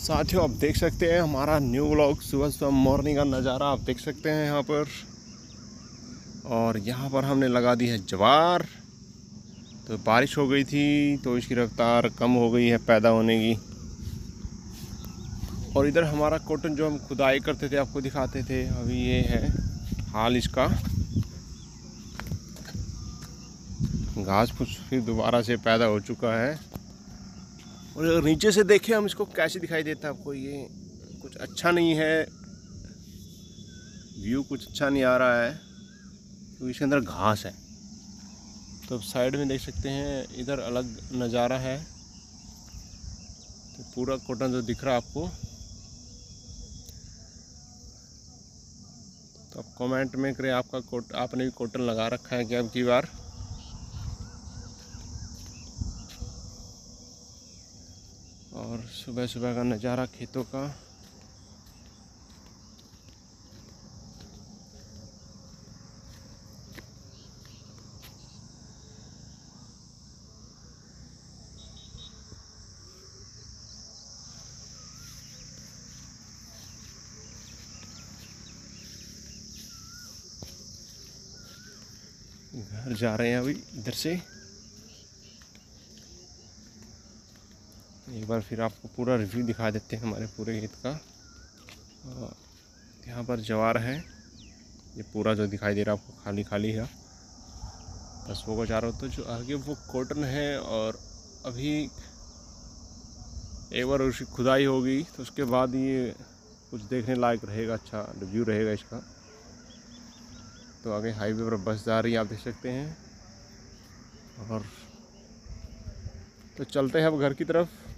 साथियों, आप देख सकते हैं हमारा न्यू व्लॉग सुबह सुबह मॉर्निंग का नज़ारा आप देख सकते हैं यहाँ पर। और यहाँ पर हमने लगा दी है ज्वार। तो बारिश हो गई थी तो इसकी रफ्तार कम हो गई है पैदा होने की। और इधर हमारा कॉटन जो हम खुदाई करते थे आपको दिखाते थे, अभी ये है हाल इसका। घास फूस फिर दोबारा से पैदा हो चुका है। और अगर नीचे से देखें हम इसको कैसे दिखाई देता है आपको, ये कुछ अच्छा नहीं है, व्यू कुछ अच्छा नहीं आ रहा है क्योंकि इसके अंदर घास है। तो साइड में देख सकते हैं इधर अलग नज़ारा है। तो पूरा कॉटन जो दिख रहा है आपको, तो आप कमेंट में करें आपने भी कॉटन लगा रखा है क्या अब की बार। और सुबह सुबह का नज़ारा खेतों का। घर जा रहे हैं अभी इधर से। एक बार फिर आपको पूरा रिव्यू दिखा देते हैं हमारे पूरे खेत का। यहाँ पर ज्वार है, ये पूरा जो दिखाई दे रहा है आपको खाली खाली है, बस वो को चारों तो जो आगे वो कॉटन है। और अभी एक बार उसकी खुदाई होगी तो उसके बाद ये कुछ देखने लायक रहेगा, अच्छा रिव्यू रहेगा इसका। तो आगे हाईवे पर बस जा रही है आप देख सकते हैं। और तो चलते हैं अब घर की तरफ।